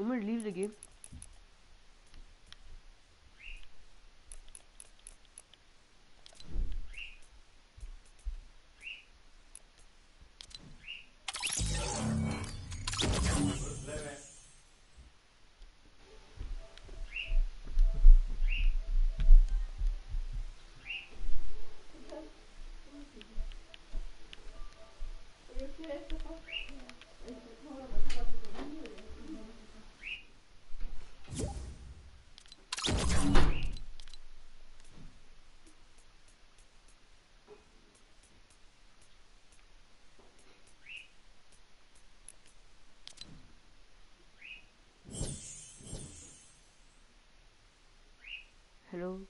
me to leave the game? Hello?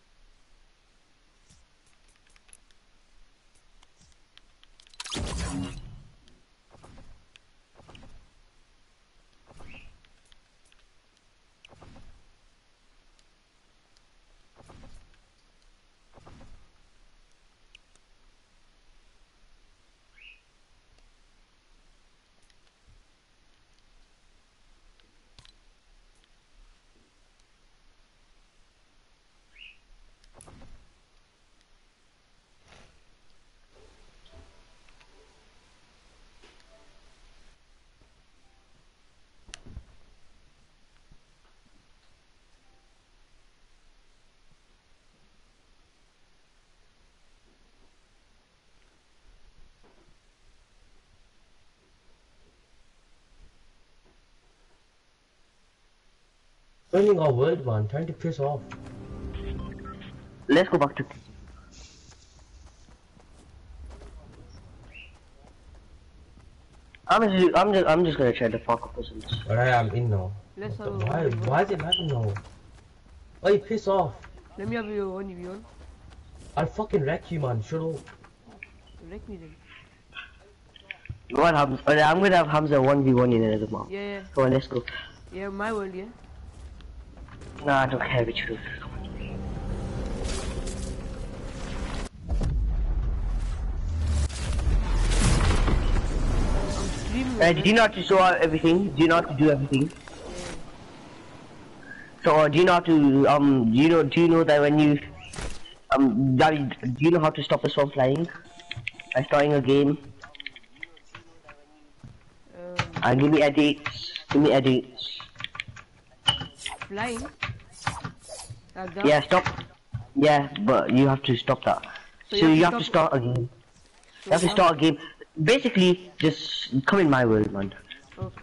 Joining our world, man. Trying to piss off. Let's go back to. I'm just gonna try to fuck up with this. Alright, I'm in now. Let's have a Why 1v1. is it lagging now? Why you piss off? Let me have your 1v1. I'll fucking wreck you, man. Shut up. Wreck me then. What happens? I'm gonna have Hamza 1v1 in another map. Yeah. Come on, let's go. Yeah, my world, yeah. Nah, I don't care which route. Did you not to show out everything? Do you not to do everything? So do you not to do you know that when you do you know how to stop us from flying? By starting a game. Give me edits. Give me edits. Flying? Like that? Yeah, stop. Yeah, but you have to stop that. So you have to start a game. You have to start a game. Basically, just come in my world, man. Okay.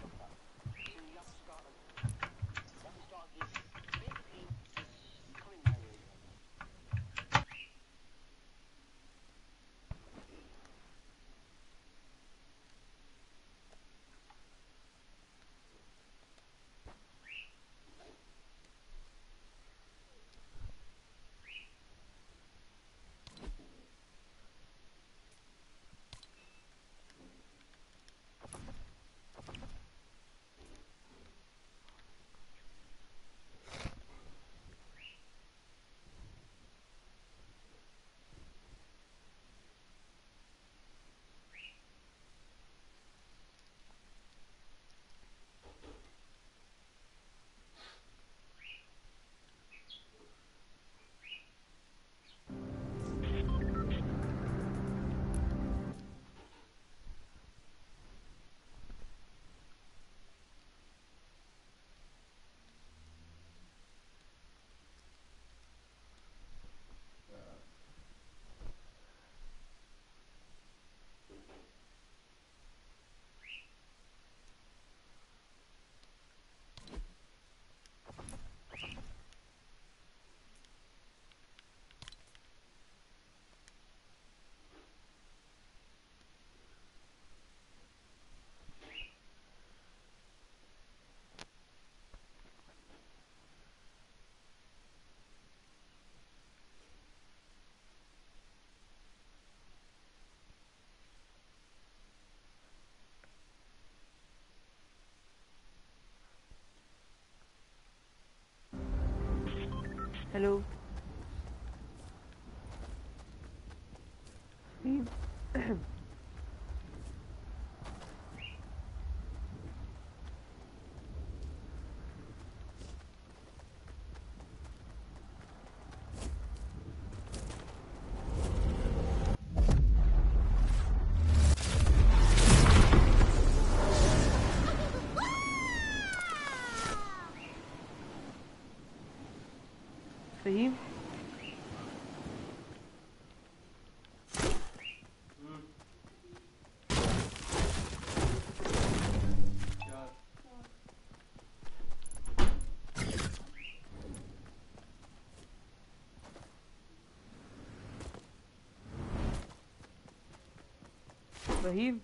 Hello. Fahim? Fahim?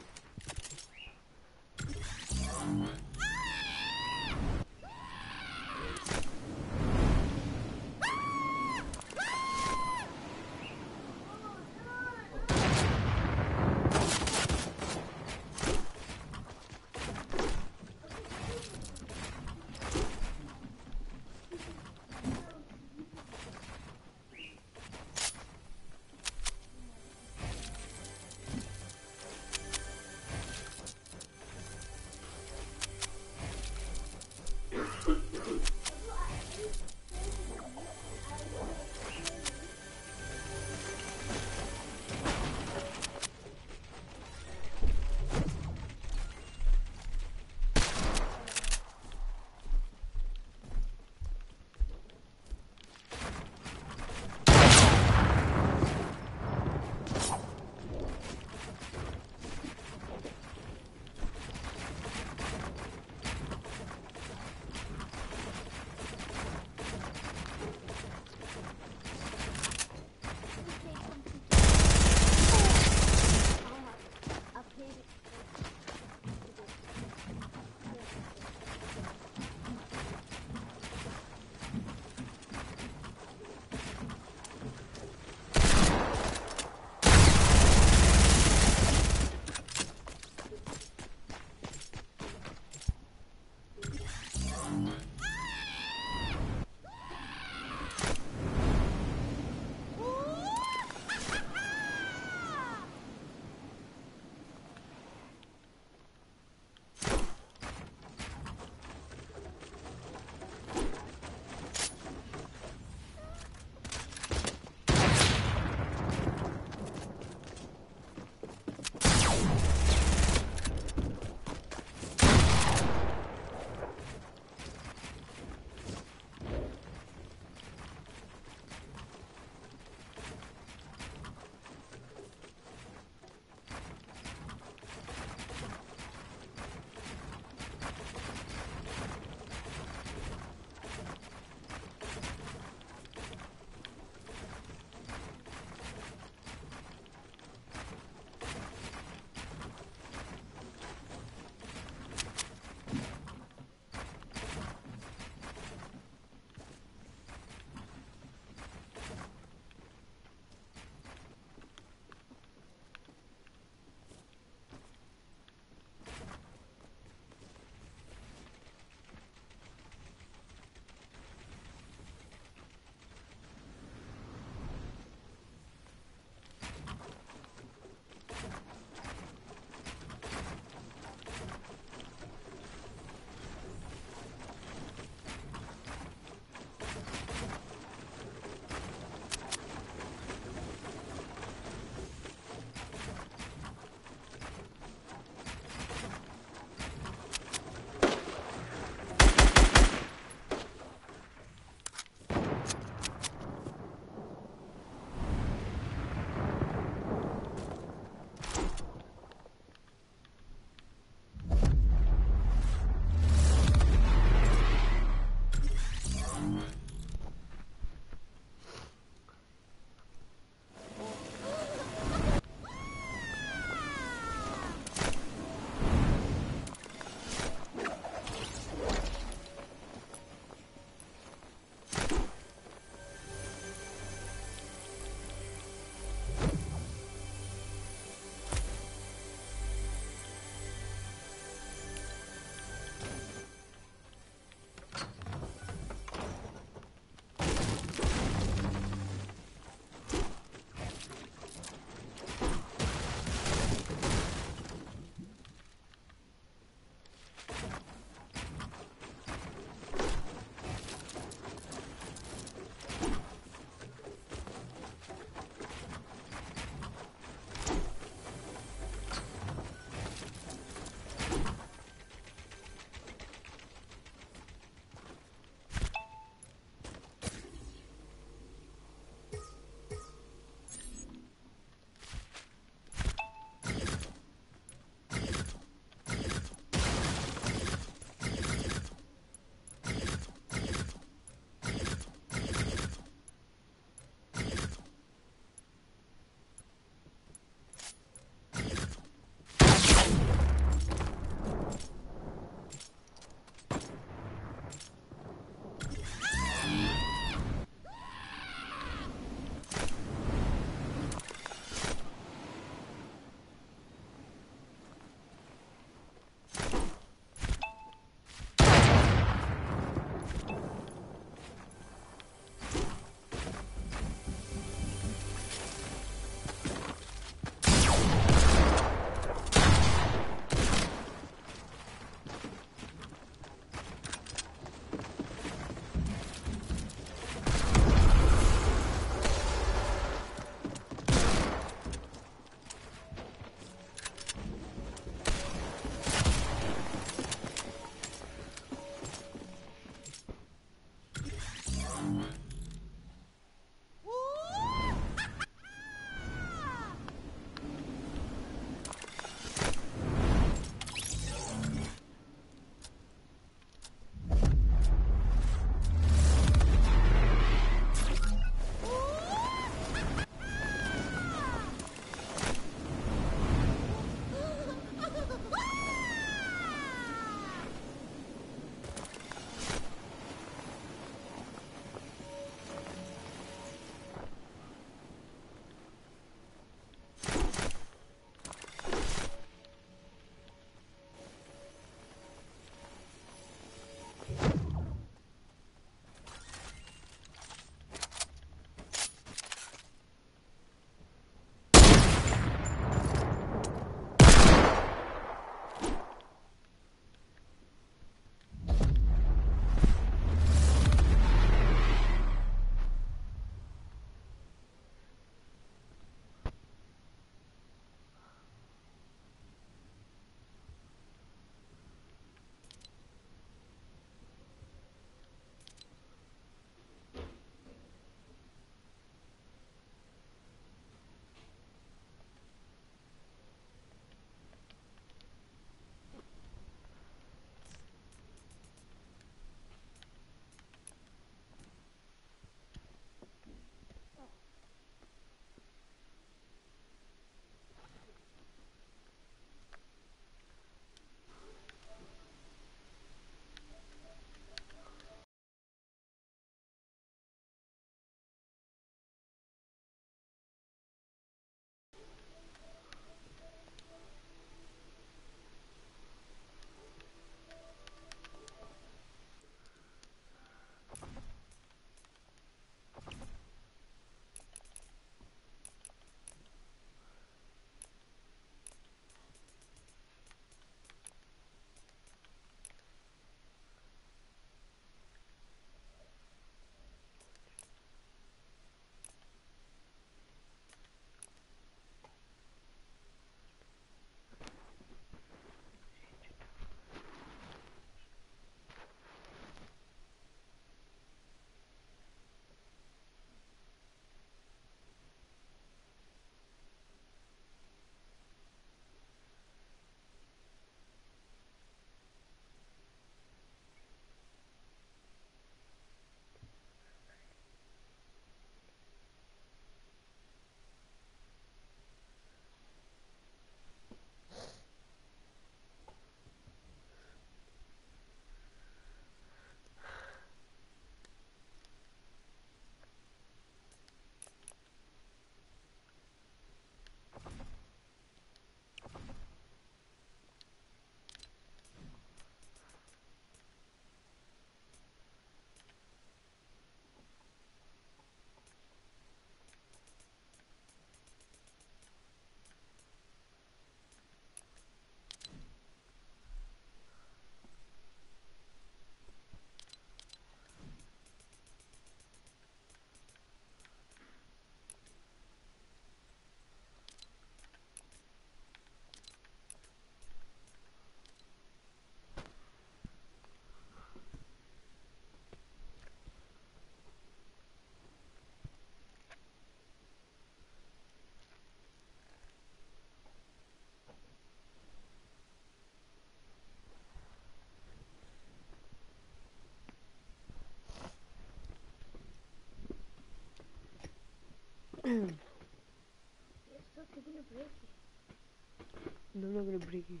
No, I'm not gonna break it.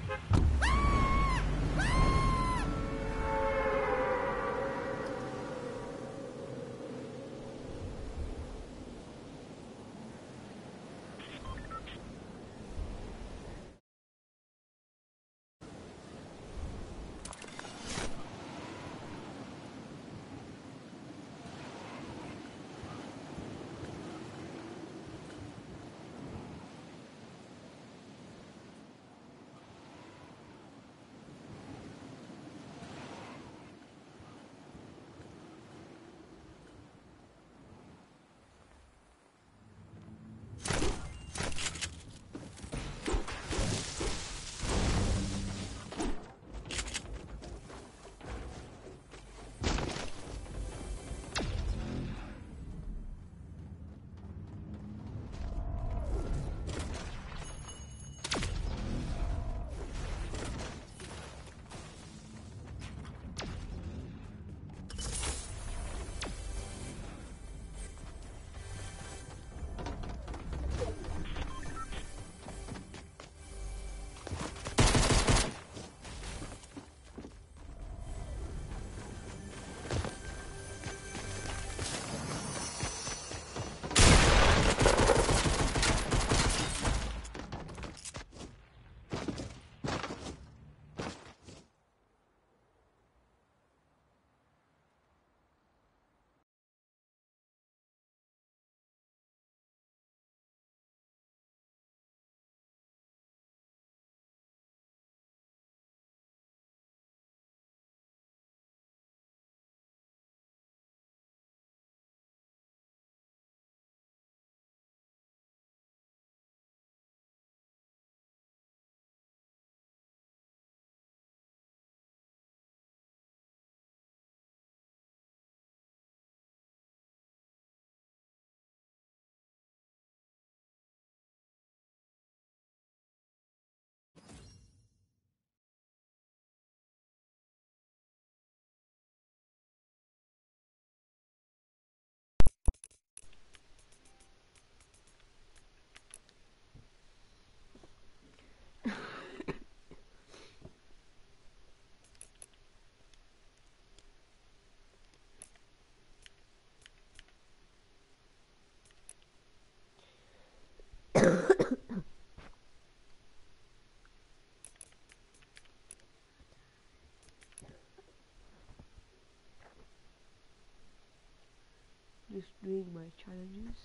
Just doing my challenges.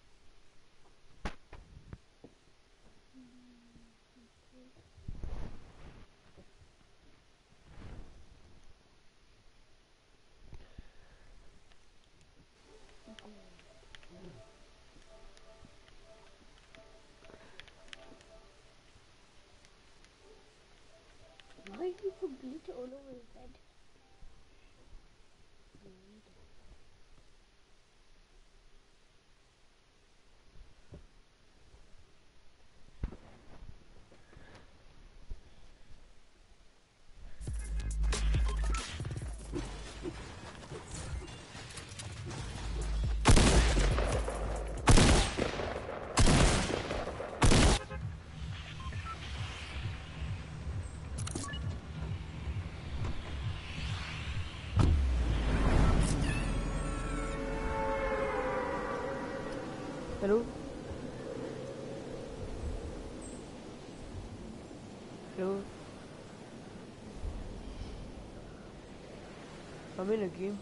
Why do you put glitter all over his bed? Hello? Hello? I'm in a game.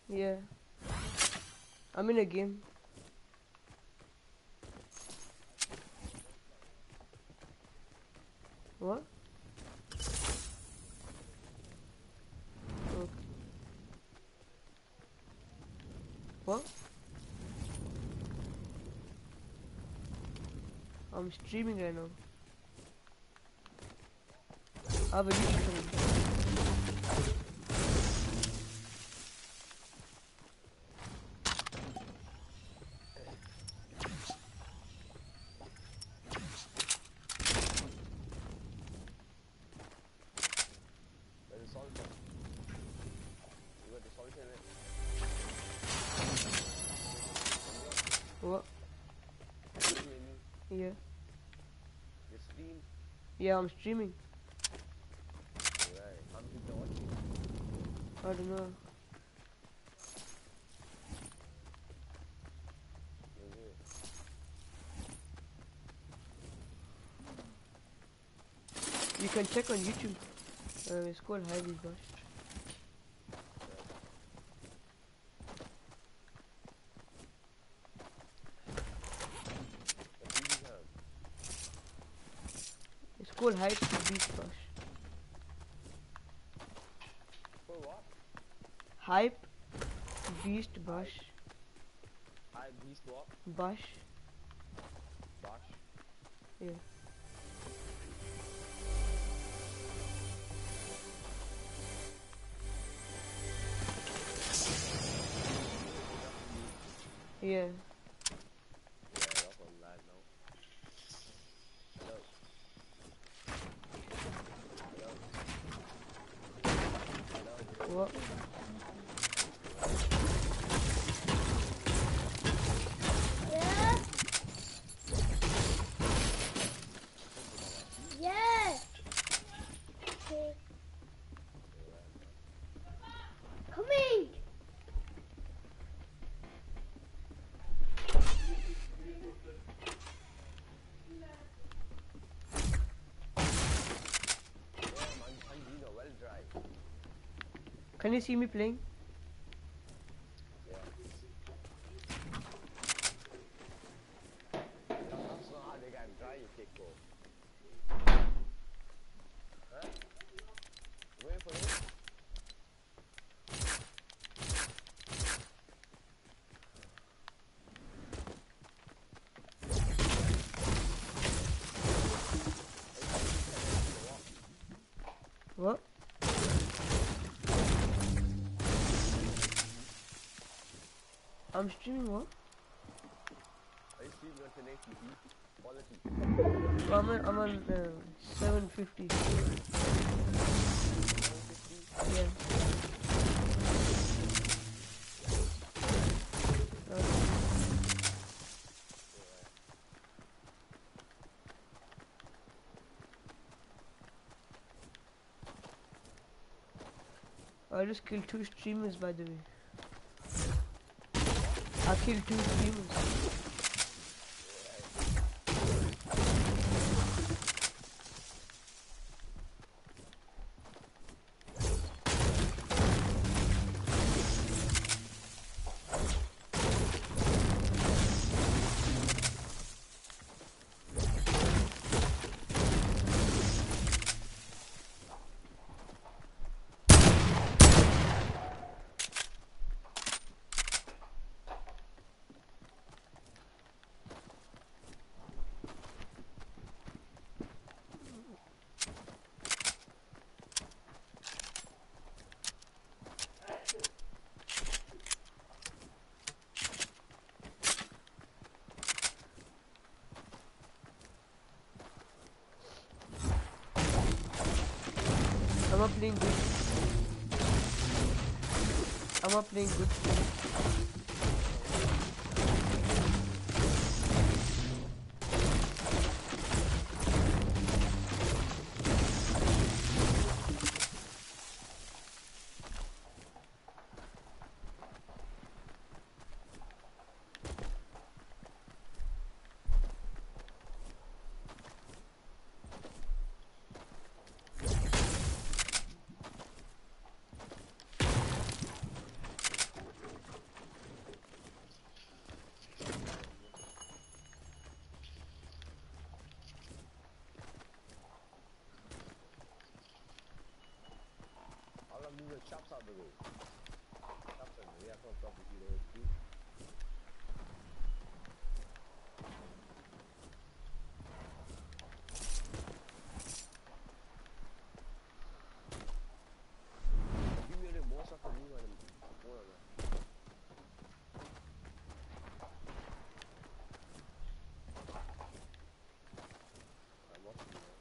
Yeah. I'm in a game. What? Okay. What? I'm streaming right now. I have a YouTube channel. Where's the salt from? You got the salt in it? What? Can you hear me? Yeah. You stream? Yeah, I'm streaming. Right. How many people are watching? I don't know. Okay. You can check on YouTube. It's called Heavy Bush. What do you have? It's called Hype Beast Bush. For what? Hype Beast Bush. I beast what? Bush. Bash? Yeah. Yeah. Yeah, that's on live now. Hello. Hello. What? Yeah. Yeah. Okay. Coming. Damn, I'm being a well dry. Can you see me playing? Yeah. That's not how they got dry, you kick Huh? Waiting for you? What? I'm streaming what? Are you streaming on 1080p quality? Well, I'm on 750. 750? Yeah. I just killed 2 streamers, by the way. I killed 2 streamers. I'm not playing good. I'm not playing good. shops out the way. Shops out the way. I can't stop the hero. Give me a little more stuff than me when I'm more of that. I'm watching you.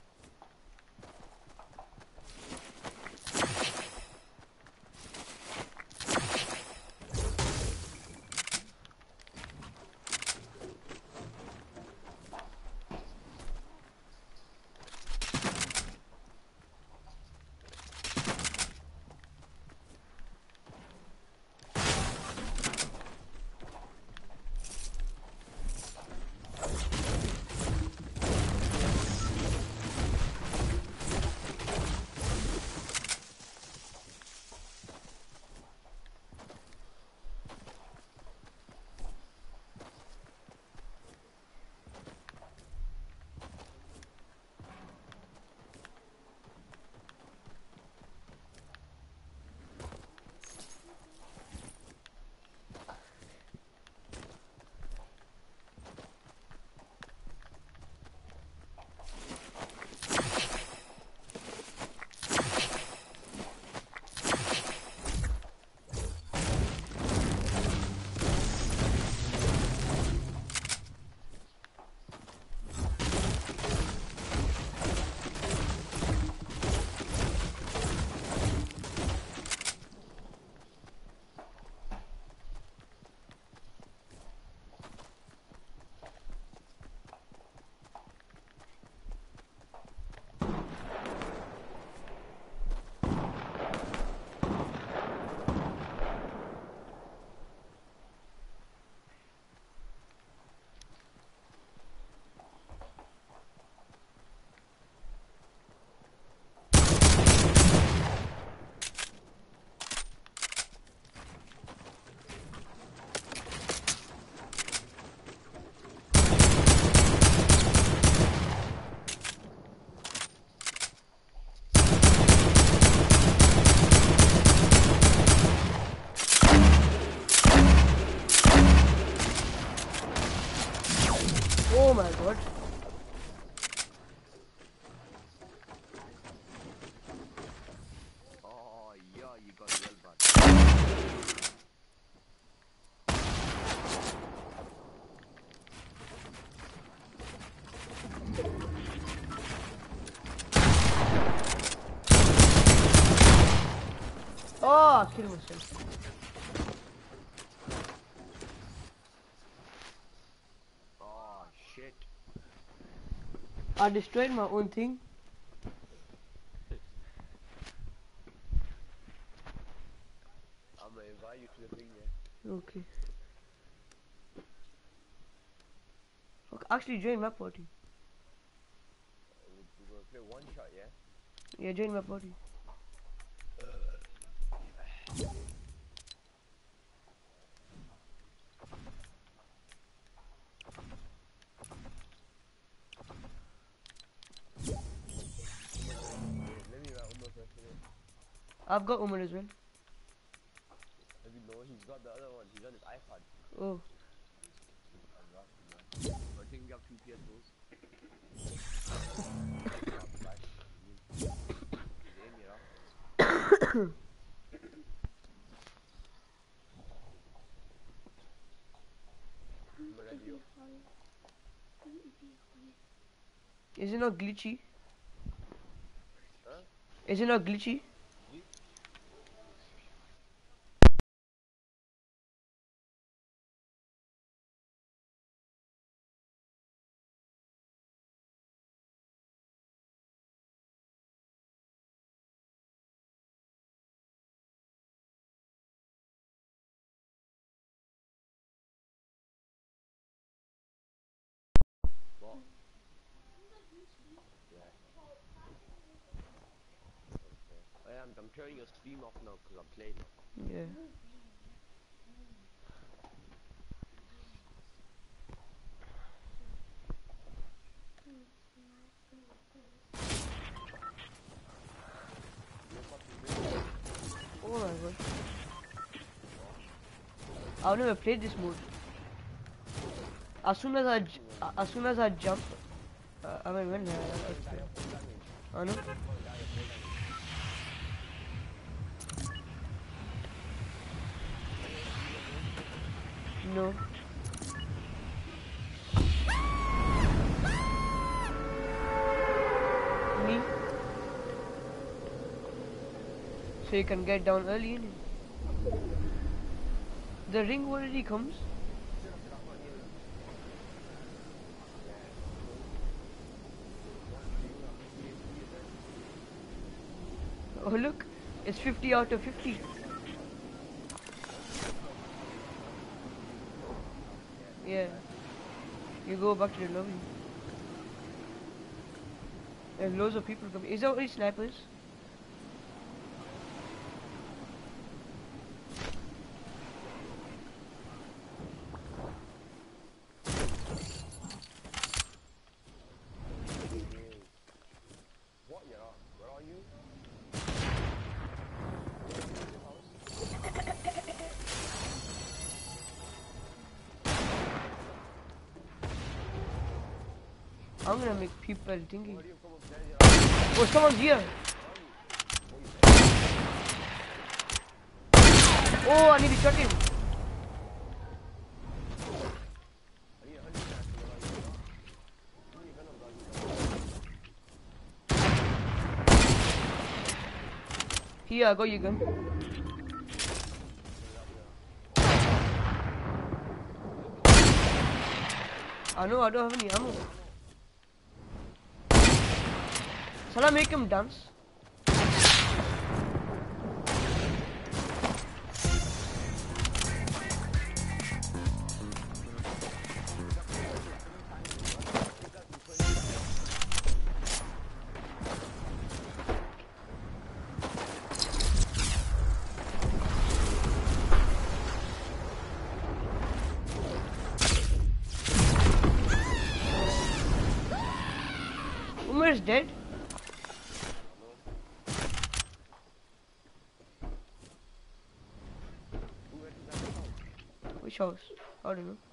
Oh my god. Oh, yeah, you got well bad. Oh, I killed myself. Oh, shit. I destroyed my own thing. I'm gonna invite you to the thing, yeah. Okay. Okay, actually join my party. We're gonna play one shot, yeah? Yeah, join my party. Let me write Umar first, innit? I've got Umar as well. Let me know, he's got the other one, he's on his iPad. Oh. I think we have two PS4s. Is it not glitchy? Huh? Is it not glitchy? What? Yeah. Okay. I'm turning your stream off now because I'm playing. Yeah. You're fucking Oh my god. I've never played this mode. As soon as I jump, I mean when I know. No. Me. So you can get down early, innit? The ring already comes. Oh look, it's 50 out of 50. Yeah. You go back to the lobby. There's loads of people coming. Is there already snipers? What, yeah? Where are you? I'm gonna make people thinking. Oh, someone's here. Oh, I need to shot him. Here, I got your gun. I know, I don't have any ammo. Shall I make him dance? Umar is dead. Which house? I don't know.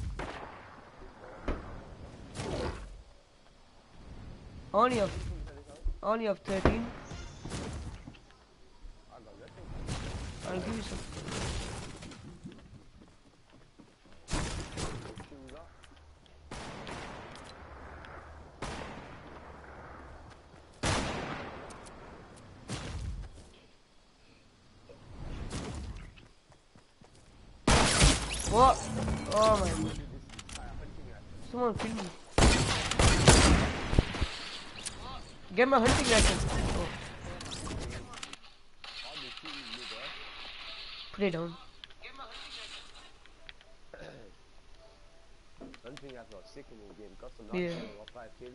Only of 13. I'll give you some. What? Oh my god. Someone kill me. Get my hunting rifle. Oh. Put it down. Hunting rifle was sick in the game. Got some Yeah. got 5 kills.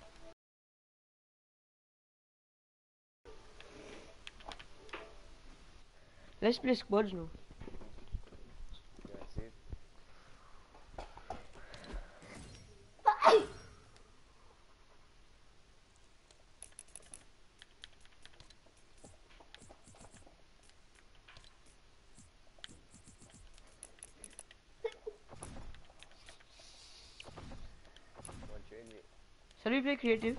Let's play squads now. Yeah, see? Shall we play creative?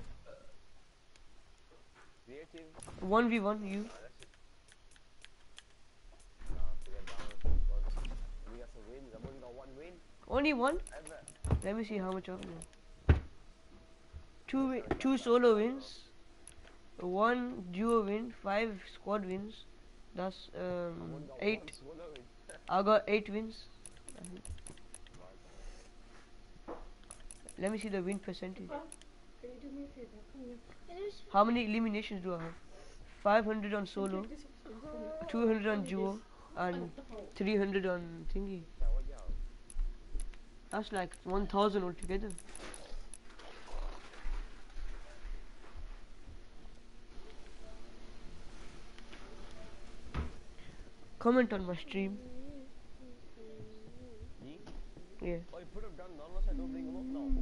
Creative? 1v1 you. We got some wins. I've only got 1 win. Only one? Ever. Let me see how much of it. Two solo wins, 1 duo win, 5 squad wins. That's 8. I got 8 wins. Let me see the win percentage. How many eliminations do I have? 500 on solo, 200 on duo, and 300 on thingy. That's like 1000 altogether. Comment on my stream. Me? Yeah. Oh, you put them down now, unless I don't bring them up now.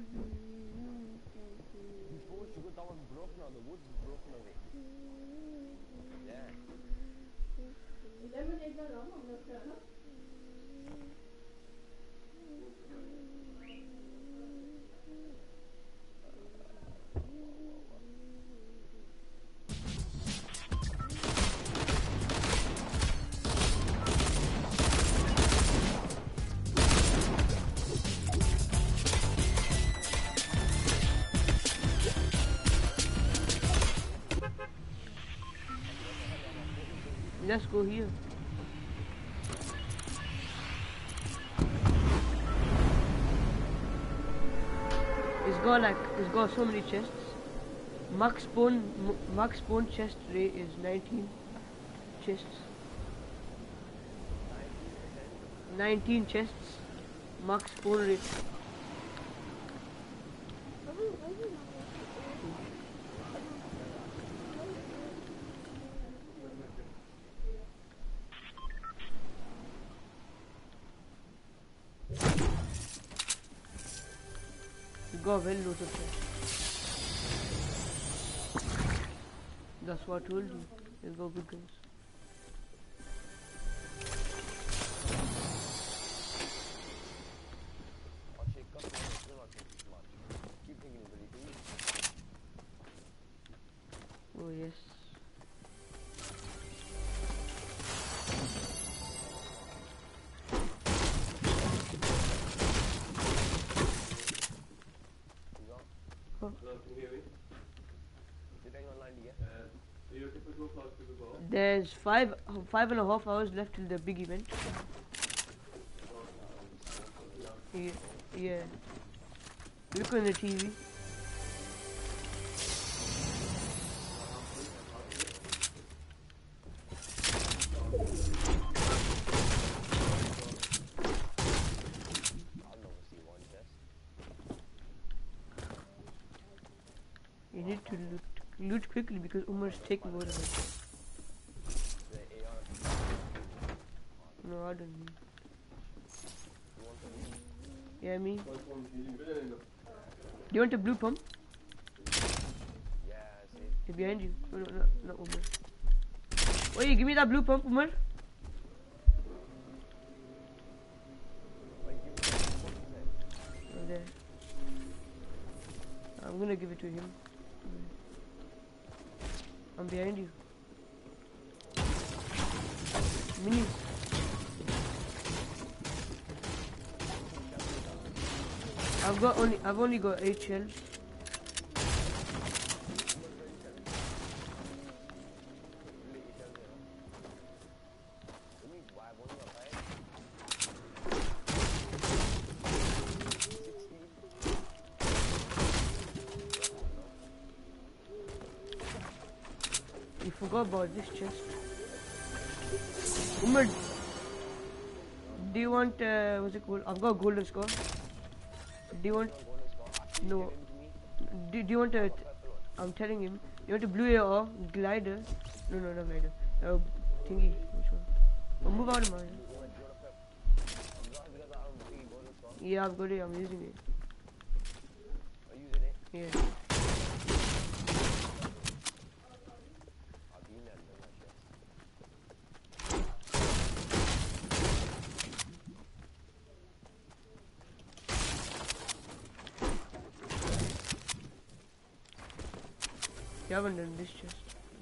Before sugar that was broken now, the wood's broken away. Yeah. Let's go here. It's got so many chests. Max spawn chest rate is 19 chests. 19 chests. Max spawn rate. Go well loaded there. That's what I told you. Let's go good guns. Oh yes. There's 5.5 hours left till the big event. Yeah. Look on the TV. You need to loot quickly because Umar's taking over of it. No, I don't need. Yeah, me. Do you want a blue pump? Yeah, I see. It's behind you. No, not Umar. Oh, you give me that blue pump, Umar. There. I'm gonna give it to him. I'm behind you. Minis. I've only got 8 shells. You forgot about this chest. Umar, do you want what's it called? I've got golden score. Do you want? No. Do you want a? I'm telling him. You want a blue AR glider? No, not glider. Thingy. Which one? Oh, move out of mine. Yeah, I've got it. I'm using it. Are you using it? Yeah. I've been there, done that shit. You haven't done this chest.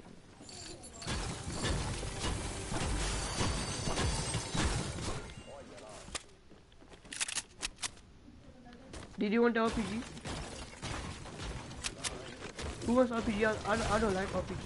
Did you want the RPG? Who wants RPG? I don't like RPG.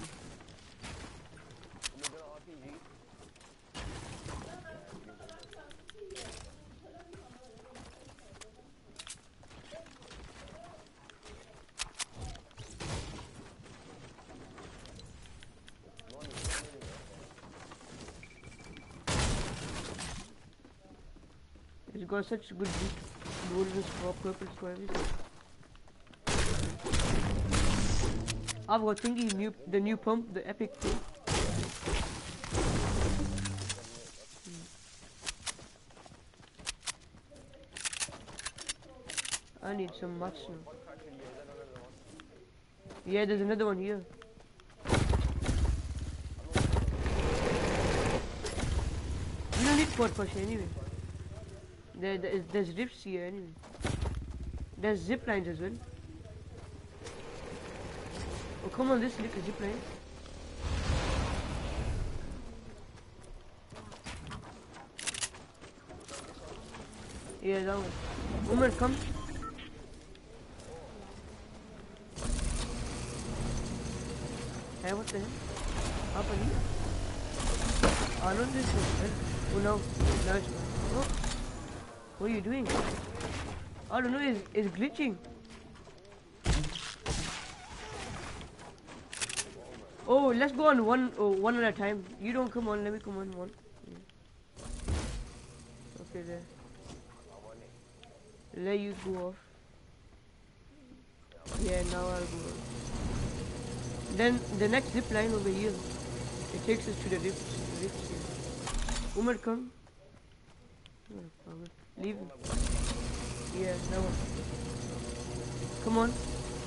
It's got such good loot. Golden score, purple score, everything. I've got thingy, the new pump, the epic pump. I need some mats now. Yeah, there's another one here. spot push anyway. There's rips here anyway. There's zip lines as well. Oh come on, this little zip line. Yeah, that one. Umar, come. Hey, what the hell? Up and here. Oh, not this one. Oh no, no, it's not. Oh. What are you doing? I don't know, it's glitching. Oh, let's go on one at a time. You don't come on, let me come on one. Yeah. Okay, there. Let you go off. Yeah, now I'll go off. Then the next zip line over here. It takes us to the rips here. Umar, come. Leave him. Yeah, that one. Come on.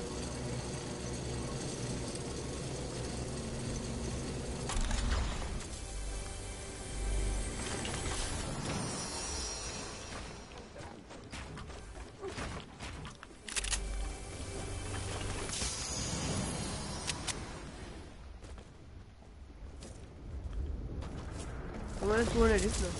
Come on, let's go on a rip now.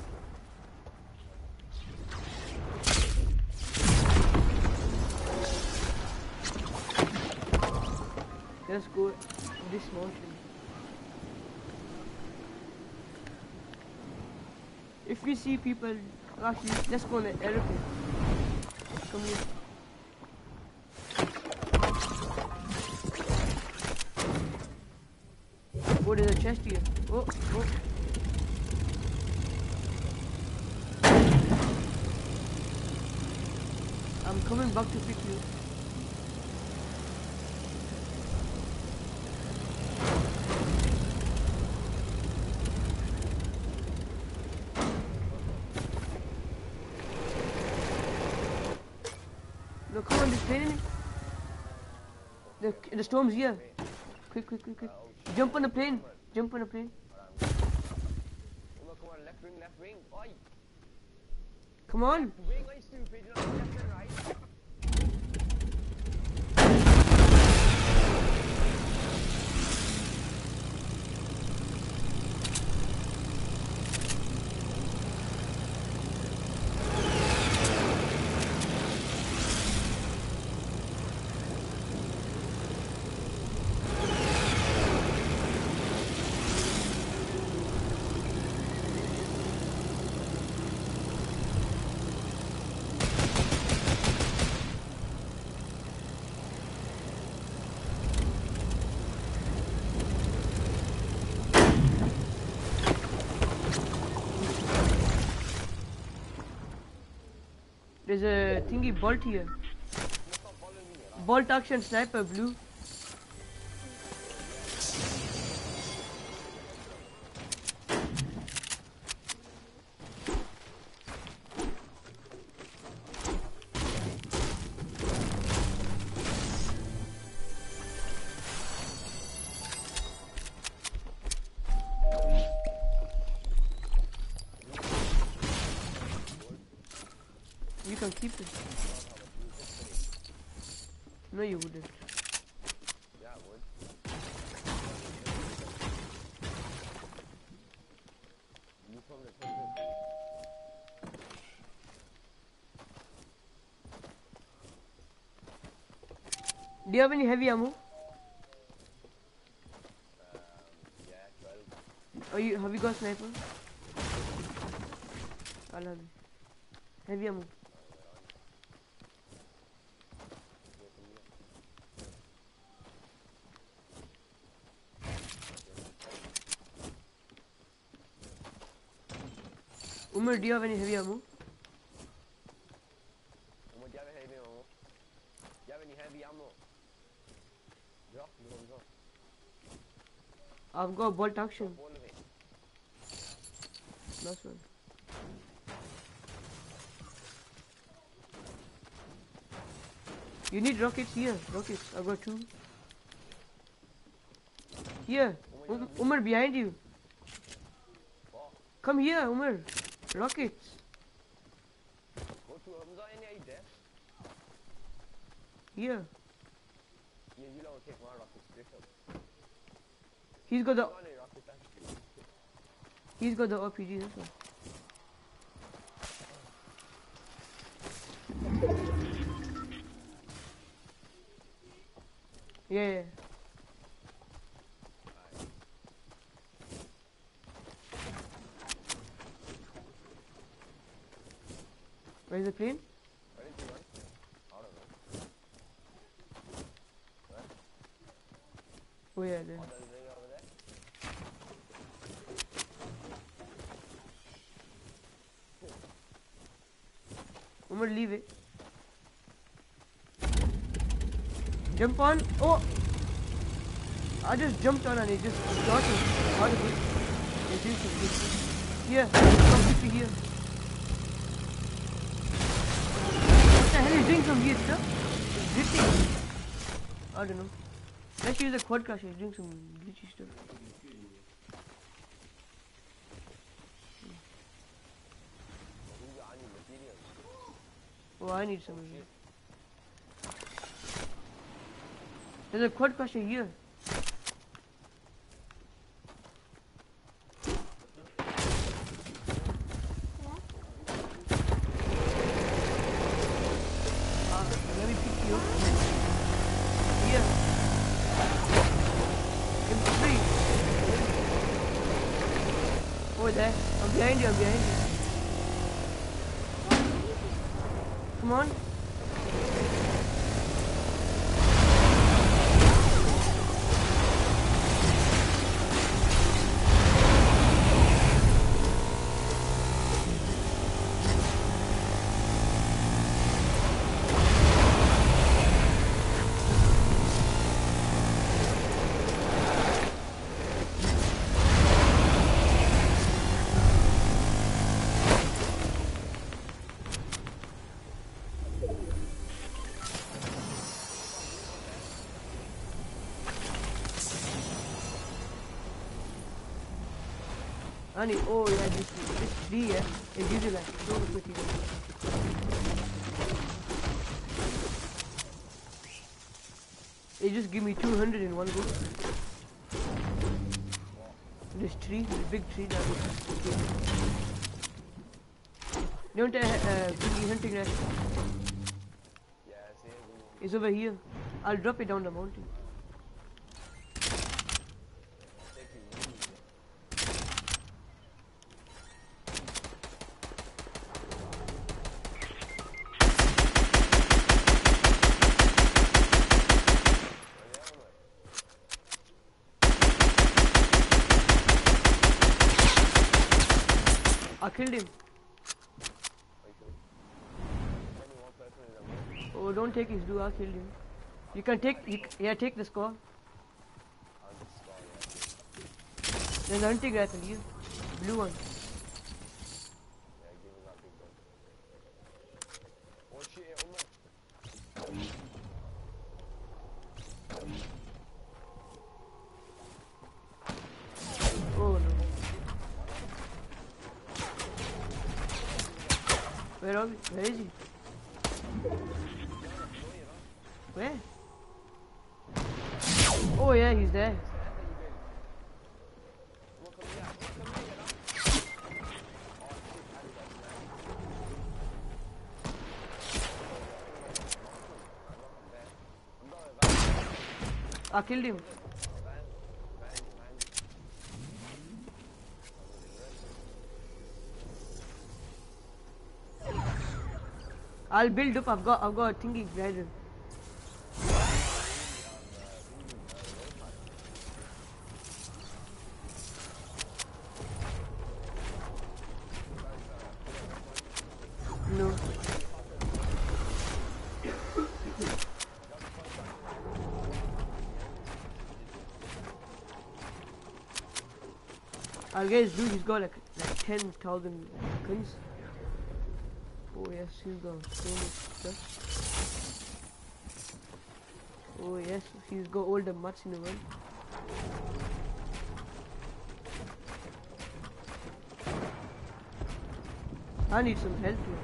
Let's go this mountain. If we see people, actually, let's go on an aeroplane. Come here. Oh, there's a chest here. Oh, oh. I'm coming back to pick you. No, come on, this plane. The storm's here. Quick, quick, quick, quick. Jump on the plane. Jump on the plane. Come on, left wing. Oi! Come on. Wing, are you stupid? You're not left and right. There's a thingy bolt here. Bolt action sniper blue. You can keep it. No, you wouldn't. Yeah, I would. You come to take it. Do you have any heavy ammo? Yeah, 12. Have you got sniper? I'll have it. Heavy ammo. Umar, do you have any heavy ammo? Do you have heavy ammo? Do you have any heavy ammo? Drop. I've got bolt action. All of it. Last one. You need rockets here. Rockets. I've got 2. Here. Umar, behind you. Come here, Umar. Rockets. Go to Hamza and I there. Here. Yeah, you don't take my rockets straight up. He's got the Come on, rockets actually. he's got the RPG. That's all. Yeah. Where's the plane? Where did you run? I don't know. Oh yeah, there. Oh, there's a ring over there. Umar, leave it. Jump on. Oh! I just jumped on and it just shot me out of it. It is here. Come quickly here. What the hell is doing from here, sir? It's glitching. I don't know. Let's use the quad crusher. It's doing some glitchy stuff. Who got any materials? Oh, I need some of it. There's a quad crusher here. Let me pick you up. Here. Give me three. Over there. I'm behind you, I'm behind you. Come on. Honey, oh yeah, this tree, yeah, is usually like so pretty. It just give me 200 in one go. This tree, this big tree that is. Don't bring the hunting rifle. Yeah, see, It's over here. I'll drop it down the mountain. I killed him. Oh, don't take his blue. I killed him. You can take. Yeah, take the score. There's a hunting rifle here. Blue one. Oh shit, Umar. Oh no. Where are we? Where is he? Where? Oh yeah, he's there. I killed him. I'll build up. I've got a thingy glider. No. I guess dude, he's got like 10,000 guns. Oh yes, he's got so much stuff. Oh yes, he's got all the mats in the world. I need some help here.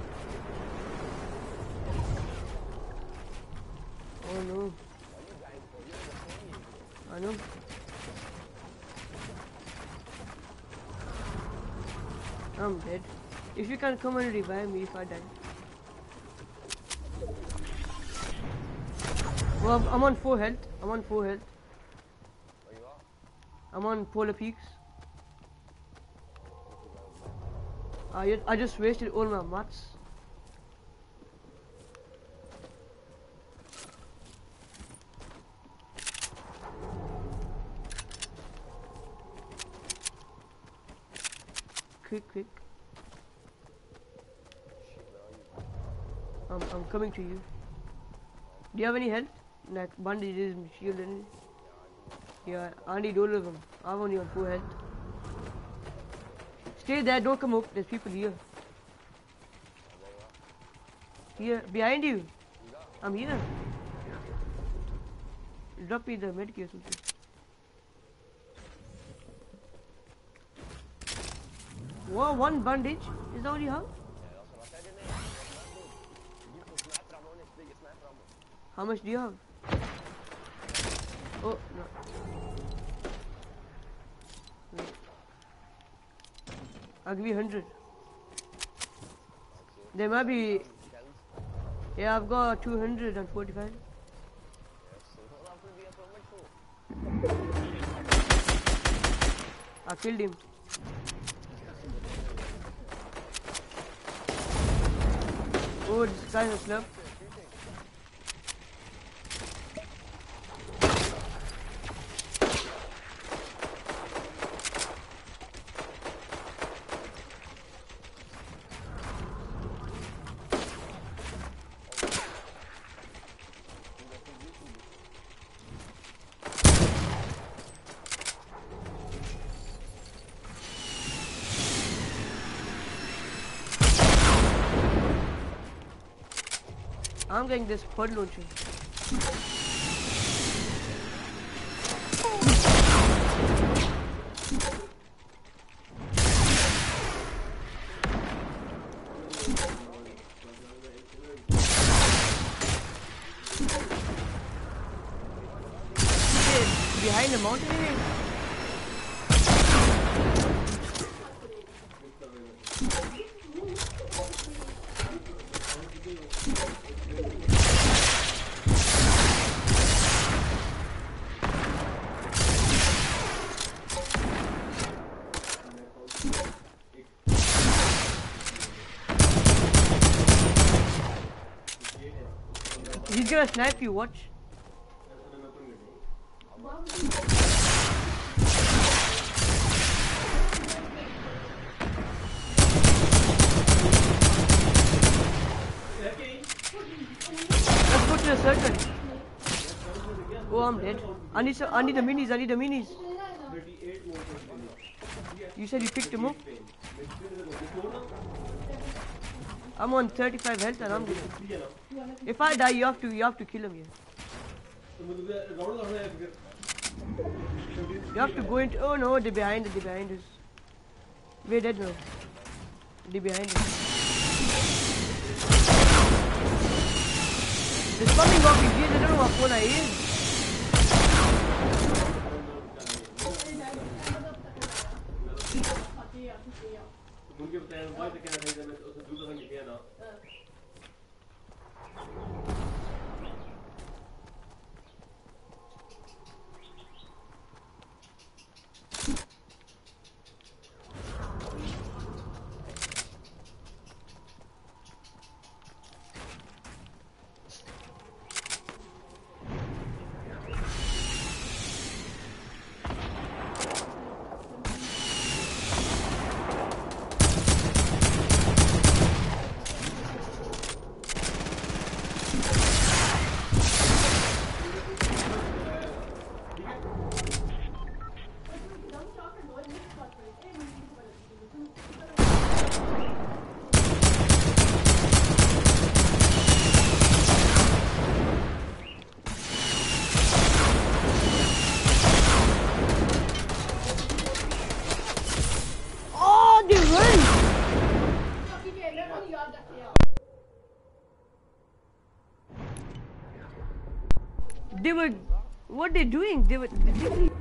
Oh no. I know. I'm dead. If you can come and revive me if I die. Well, I'm on 4 health. I'm on 4 health. Where you are? I'm on Polar Peaks. I just wasted all my mats. Quick. I'm coming to you. Do you have any health? Like bandages, shield, and yeah, I need all of them. I'm only on 4 health. Stay there, don't come up. There's people here. Here, behind you. I'm here. Drop me the medkit or something. Whoa, 1 bandage? Is that all you have? How much do you have? Oh, no. Wait. I'll give you 100. There might be... Yeah, I've got 245. I killed him. Oh, this guy has left. I'm getting this pod launcher. Behind the mountain here. He's gonna snipe you, watch. Let's go to the circle. Oh, I'm dead. I need the minis. You said you picked him up? I'm on 35 health and I'm dead. If I die, you have to kill him here. You have to go into... Oh no, they're behind us. We're dead now. They're behind us. They're spamming RPGs, I don't know what phone I is. They were. What they doing? They were. What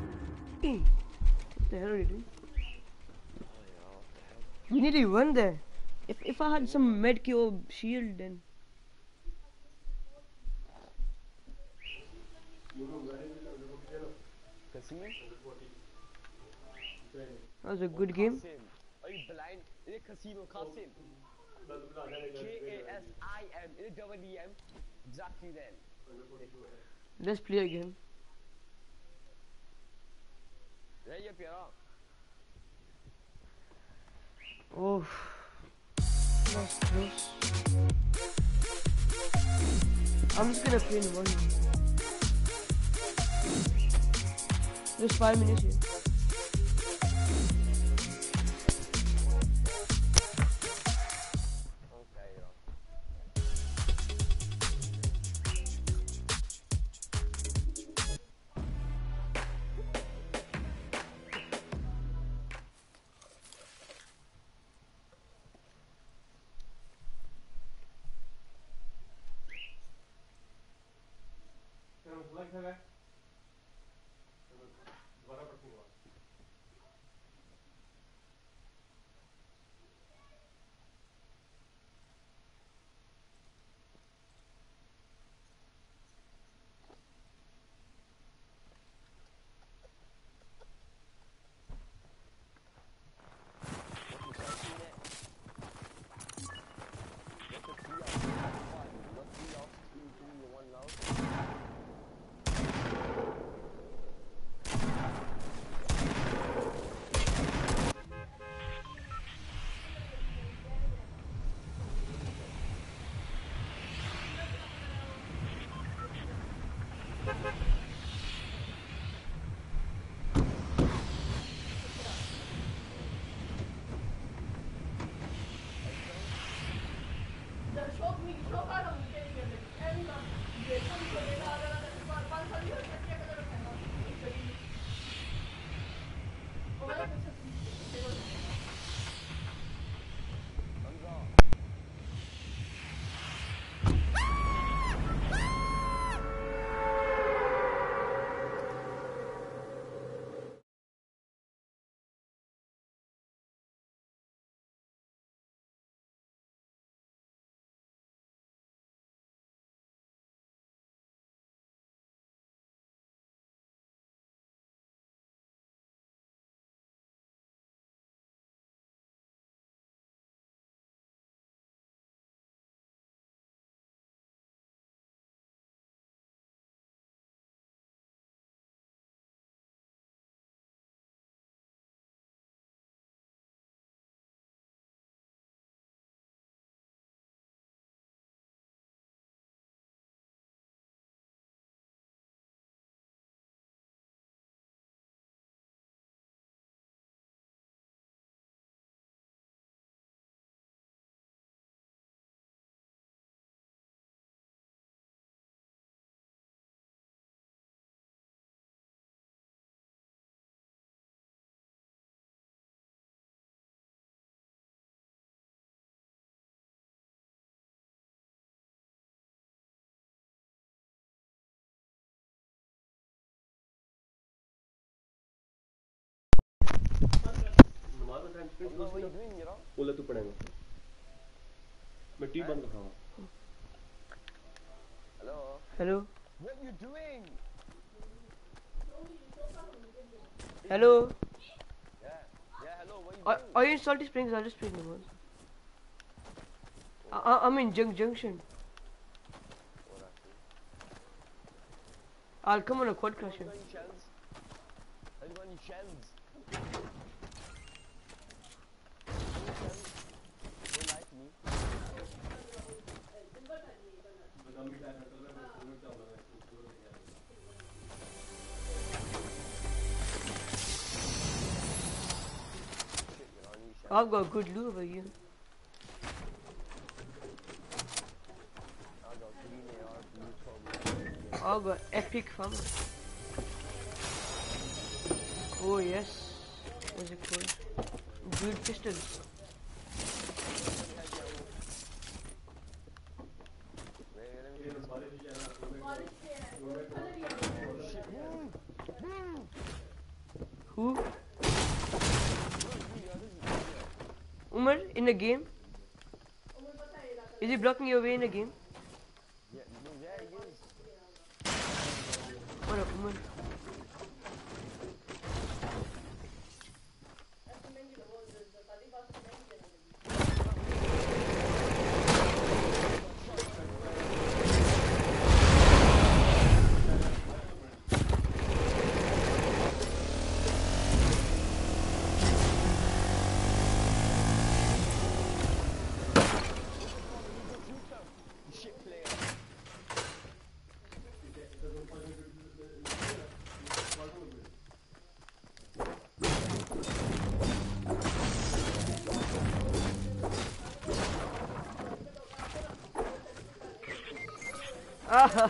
the hell are they doing? We need to run there. If I had some medkit or shield, then. That was a good game. Are you blind? Is it Casino Kasim? Kasim. Is it double EM? Exactly then. Let's play again. There you go. Oh, that's close. I'm just gonna play in one. Just 5 minutes here. What are you doing, you know? बोले तू पढ़ेगा मैं T बंद रखा हूँ Hello? Hello? What you doing? Hello? Yeah, hello, what you Are doing? you in Salty Springs? I'll just play in the one. I'm in Junction. I'll come on a quad crash. Have you got any shells? Have you got any shells? Don't like me. I've got good loot over here. I got green AR, blue from. I've got epic fun. Oh yes. What's it called? Good pistols. Wait, let me Who? Umar, in the game? Is he blocking your way in the game? Yeah, he is. What up, Umar? Shit player. Ah,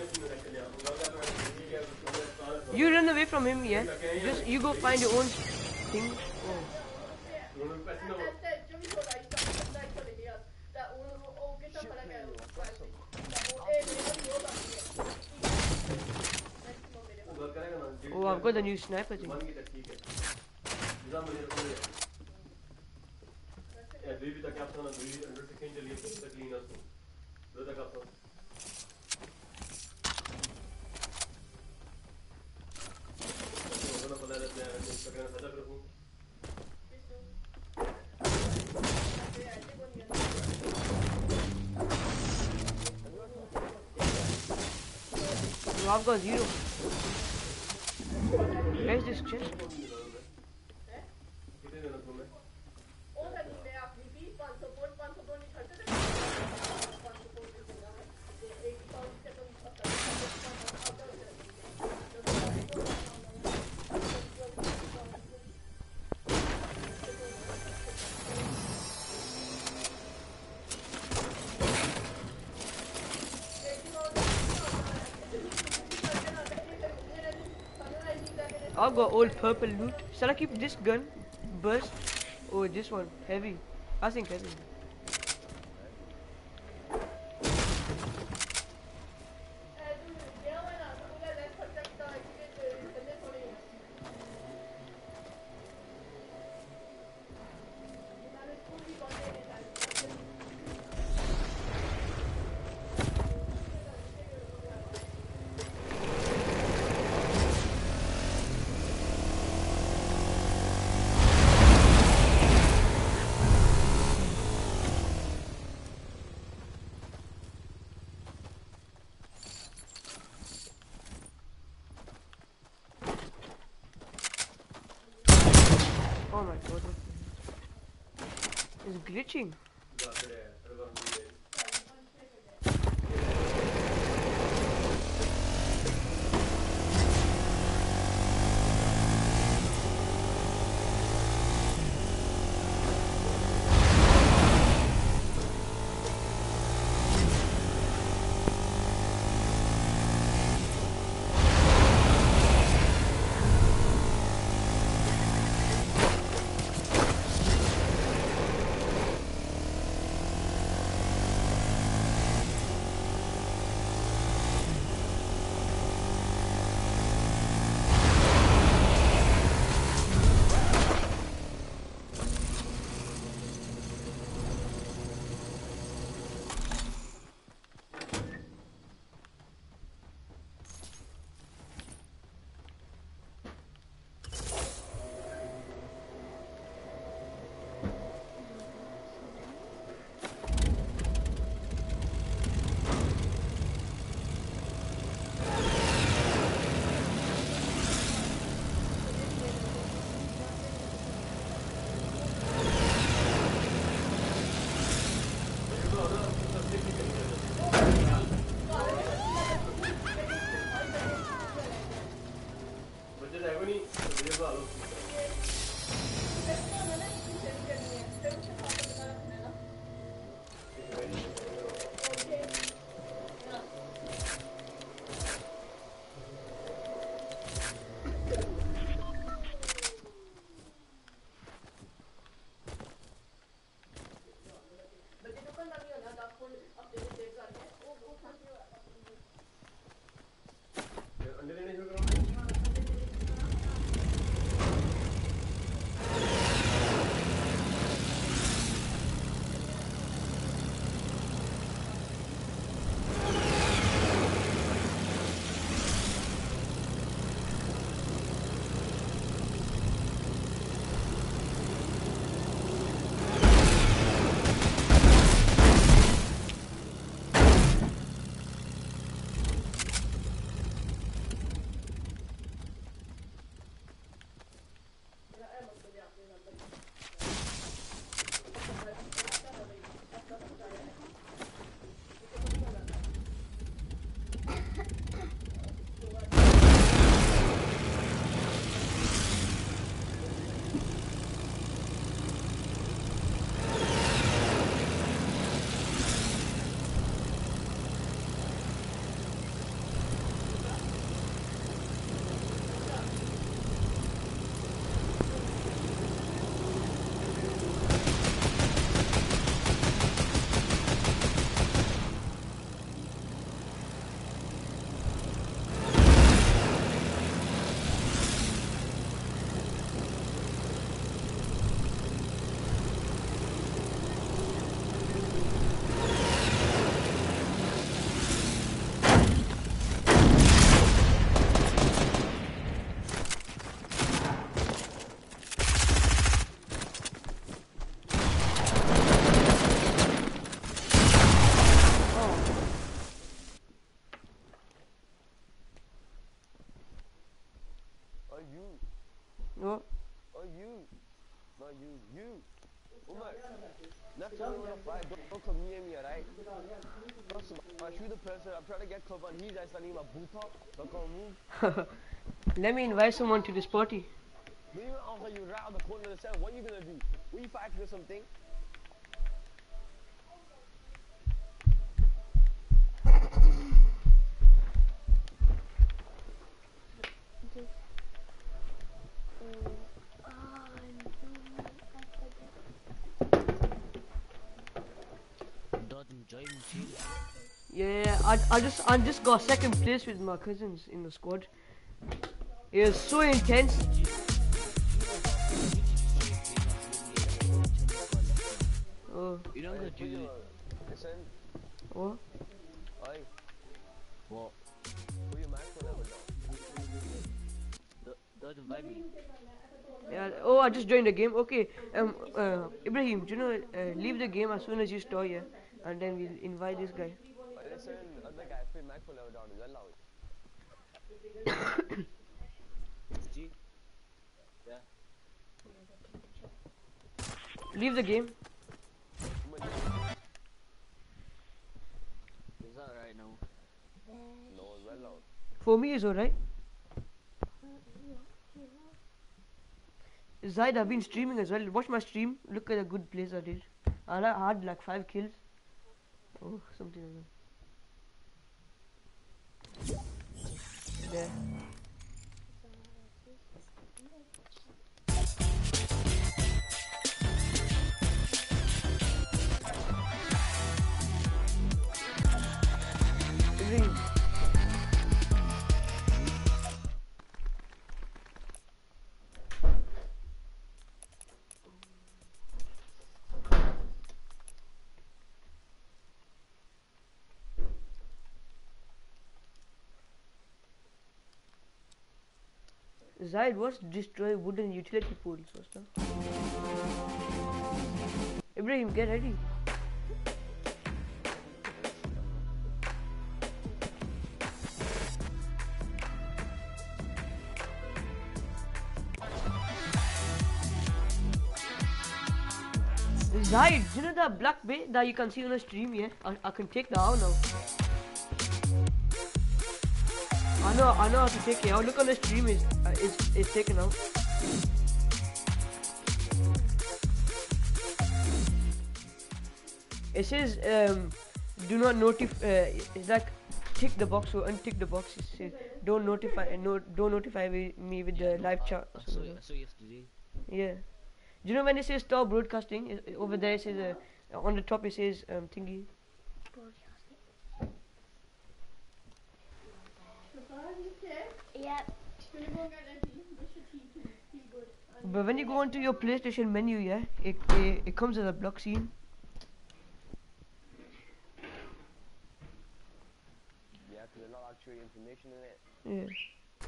you run away from him, yeah? Just you go find your own thing. Oh. Oh, I've got the new sniper thing. No, I've got 0. Where's this chest? I've got old purple loot. Shall I keep this gun? Burst? Oh, this one. Heavy. I think heavy. Oh my god. It's glitching. What? Oh, you. No, you. Umar, next time you want to fight, don't come near me, alright? I'll shoot the person, I'm trying to get club on, he's just telling me about boot up, don't come move. Let me invite someone to this party. But even after you right out the corner of the cell, what are you gonna do? Will you fight for something? Yeah, I just got second place with my cousins in the squad. It was so intense. Oh. You don't go do. Listen. What? Oi. What? Who you mad for level down? Don't invite me. Yeah. Oh, I just joined the game. Okay. Ibrahim, do you know? Leave the game as soon as you start, yeah, and then we'll invite this guy. Listen, other guy play Mac for level down, is that loud? G? Yeah. Leave the game. Is that alright now? No, it's well loud. For me, it's alright. Zaid, I've been streaming as well. Watch my stream. Look at the good plays I did. I had like 5 kills. Oh, something like that. There. Ibrahim. Zaid, what's destroy wooden utility poles or stuff? Ibrahim, get ready. Zaid, you know the black bay that you can see on the stream, yeah? I can take that out now. I know how to take it out. Look on the stream is taken out. It says do not notify. It's like tick the box or untick the box. It says don't notify me with the live chat. I saw yesterday. Yeah. Do you know when it says stop broadcasting? Over there it says on the top it says thingy. Yeah. But when you go onto your PlayStation menu, yeah, it comes as a block scene. Yeah, because there's not actually information in it.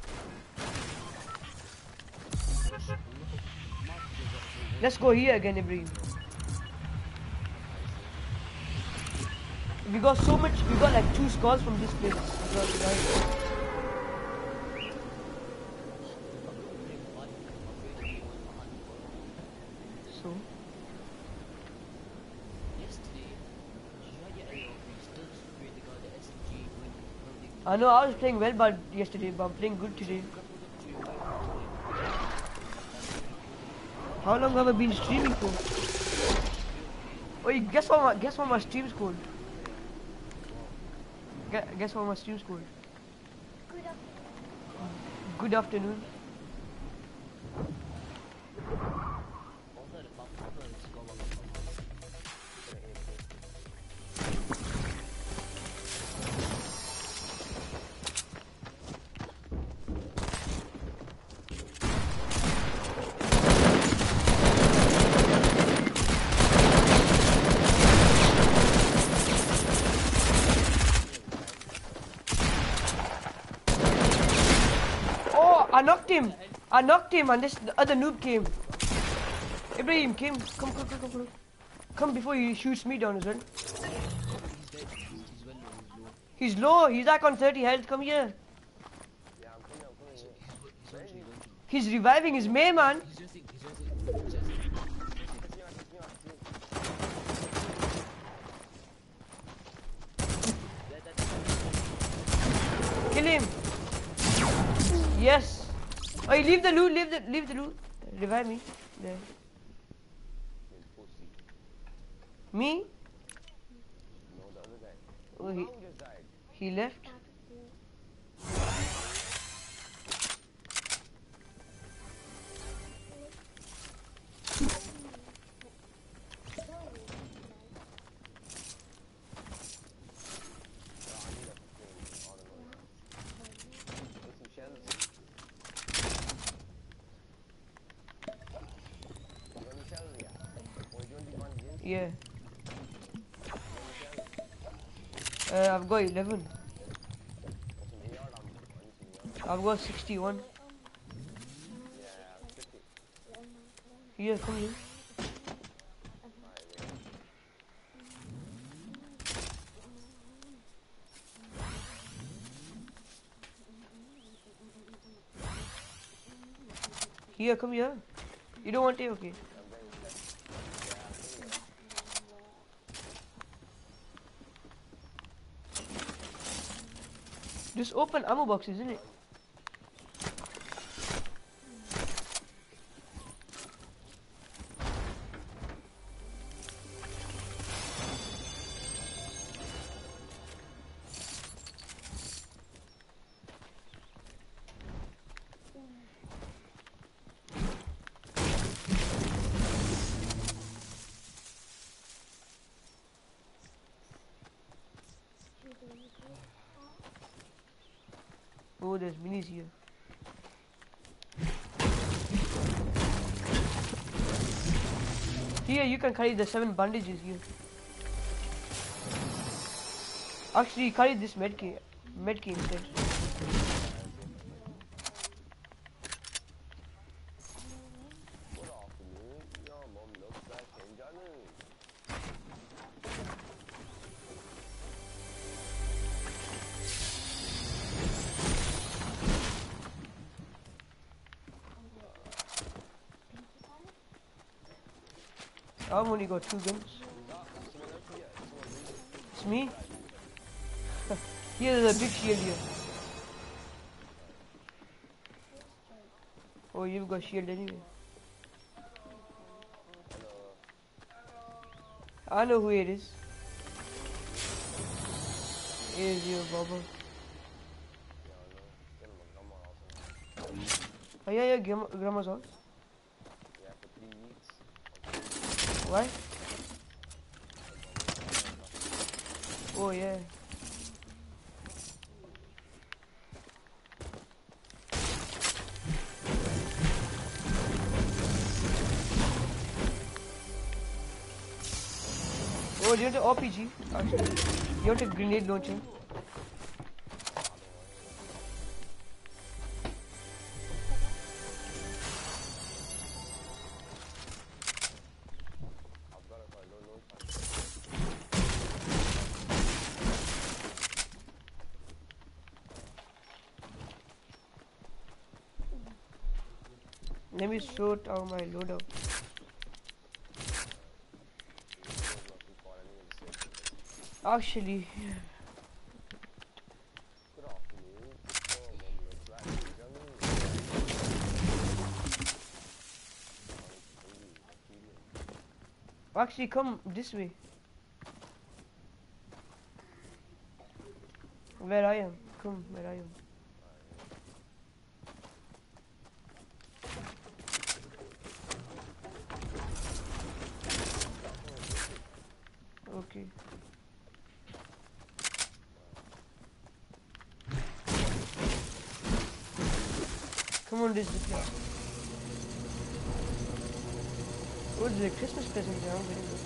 Yeah. Let's go here again, Ibrahim. We got so much. We got like 2 scores from this place. though. Yesterday, you had your A off, you still sprayed the guy the SMG when holding. I know I was playing well but yesterday, but I'm playing good today. How long have I been streaming for? Wait, guess what my stream's called? Guess what my stream's called? Good afternoon. I knocked him and this the other noob came. Ibrahim came. Come before he shoots me down as well. He's low. He's like on 30 health. Come here. He's reviving his mate, man. Kill him. Yes. Oh, leave the loot, leave the loot. Revive me. There. Me? No, the other guy. Oh, Who just died? he left. Yeah. I've got 11. I've got 61. Here, come here. Here, come here. You don't want it? Okay. Just open ammo box, isn't it? Oh, there's minis here. Here, you can carry the 7 bandages here. Actually, carry this medkit instead. I've only got 2 guns. It's me. Here's a big shield here. Oh, you've got shield anyway. I know who it is. Here's your bubble. Oh yeah, grandma's house. Why? Oh yeah. Oh, do you want an RPG? Actually, you want a grenade launcher? Let me sort out my loadout. Actually, Good afternoon. Oh, mum looks like jungle. actually, come this way. Where I am. Come where I am. Okay. Come on, this is the place. Oh, there's a Christmas present there. I'm getting it.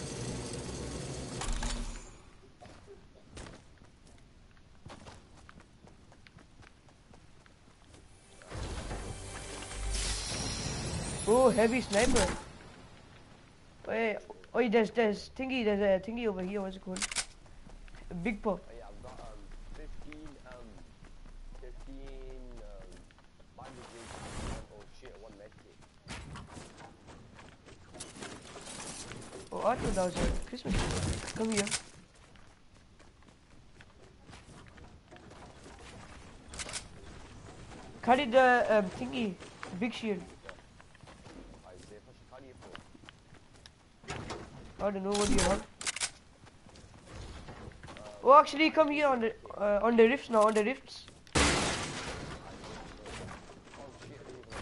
Oh, heavy sniper. Hey, oh, there's a thingy over here. What's it called? A big pop. Oh, yeah, I've got 15 bandages. Oh shit, one medkit. Oh, I thought that was a Christmas present. Come here. Carry the thingy, big shield. I say, if I should carry it for. I don't know what you have. Oh, actually, come here on the rifts now. On the rifts. Oh shit, I didn't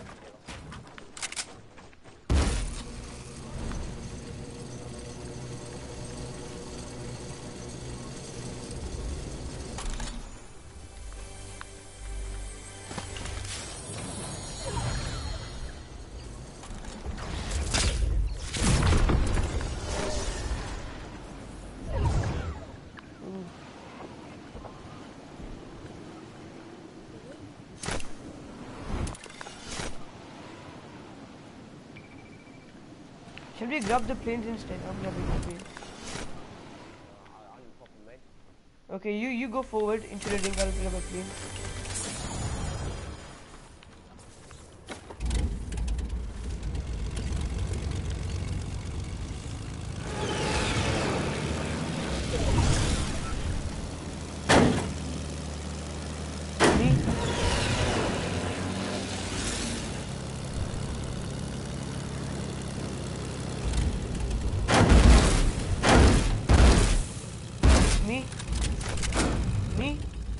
Should we grab the planes instead? I'm grabbing the plane. I'll pop a med. Okay, you go forward into the ring. I'll grab a plane. Me? Me? Me?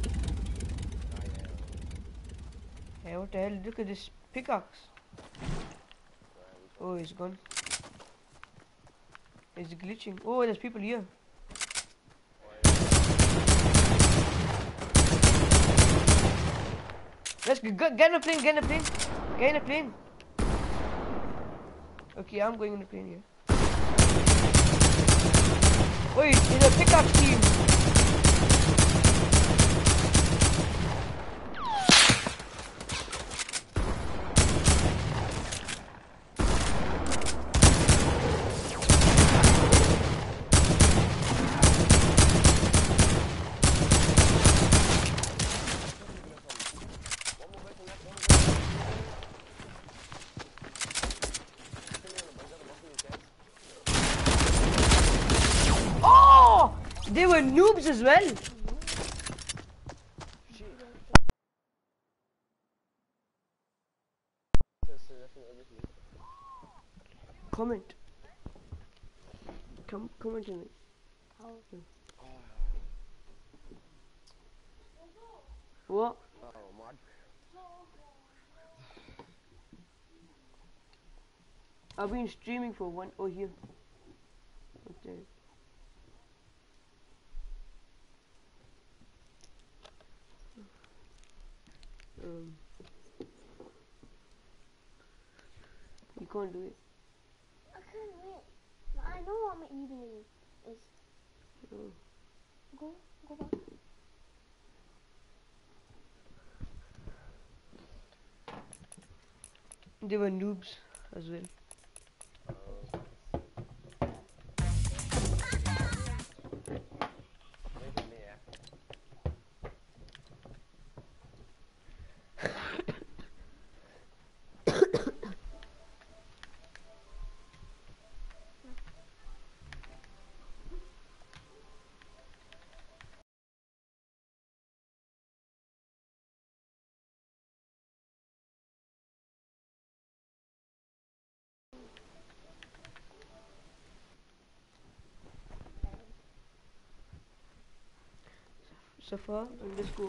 Hey, what the hell? Look at this pickaxe. Oh, it's gone. It's glitching. Oh, there's people here. Let's go, get in a plane, get in a plane. Get in a plane. Okay, I'm going in a plane here. Wait, it's a pickaxe team. Oh! They were noobs as well. Comment. Comment in it. What? Oh, man. I've been streaming for one. Oh, here. Okay. You can't do it. I can't wait. I know what my evening is. Oh. Go back. They were noobs as well. Safa underscore.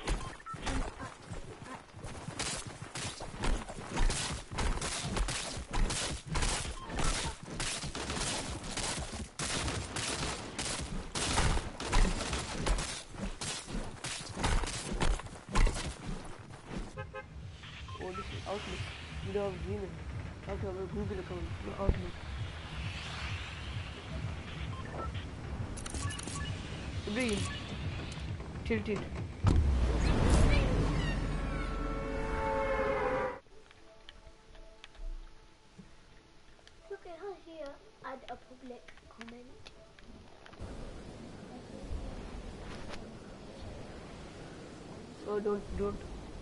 Oh, this is Outlook. You don't have Gmail. I have to have a Google account, not Outlook. Ibrahim, tilted. Look at her here. Add a public comment. Oh, don't.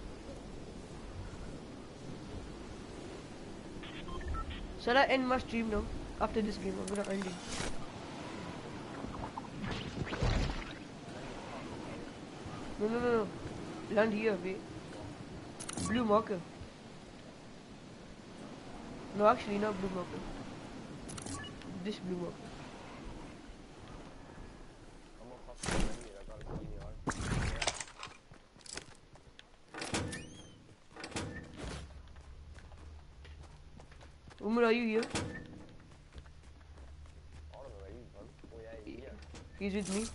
Shall I end my stream now? After this game, I'm gonna end it. No. Land here, wait. Blue marker. No, actually, not blue marker. This blue marker. I'm a hustler, I gotta continue hard. Umar, are you here? I don't know where he's gone. Oh yeah, he's here. He's with me.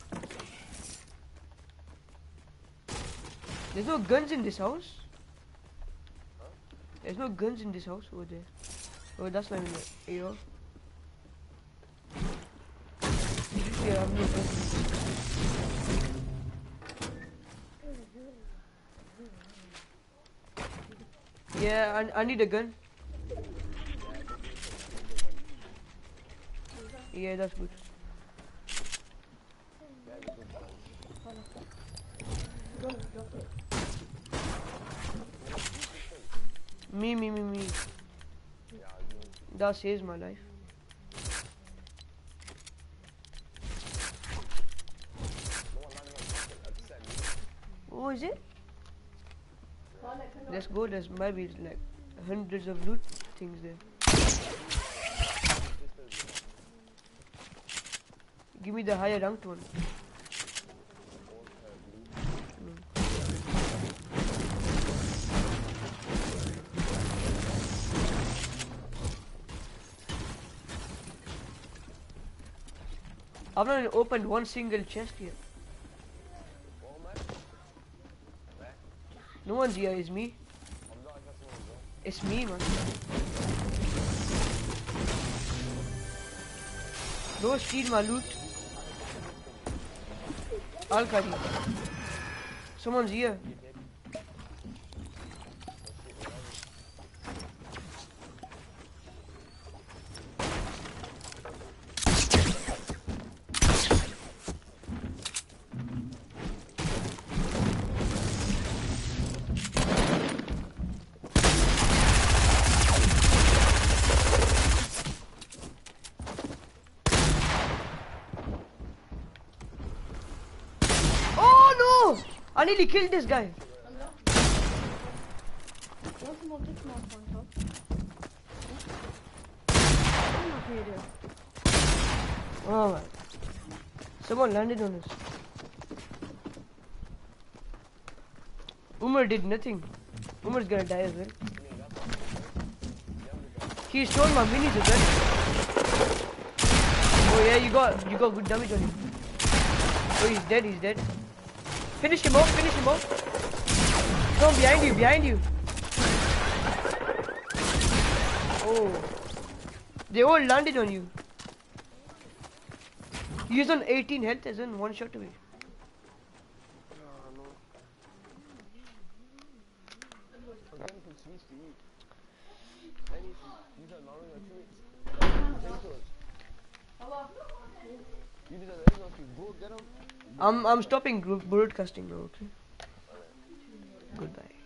There's no guns in this house. Huh? There's no guns in this house over there. Oh, that's not even the AR. Yeah, I have no guns. Yeah, I need a gun. Yeah, that's good. Me. That saves my life. Oh, is it? Let's go. There's maybe like hundreds of loot things there. Give me the higher ranked one. I've not opened one single chest yet. No one's here, it's me. It's me, man. Don't steal my loot. I'll carry. Someone's here. I nearly killed this guy. Oh man. Someone landed on us. Umar did nothing. Umar's gonna die as well. He stole my minis as well. Oh yeah, you got good damage on him. Oh, he's dead. Finish him off. Come behind you. Oh. They all landed on you. He's on 18 health as in one shot away. I'm stopping broadcasting now, okay? Goodbye.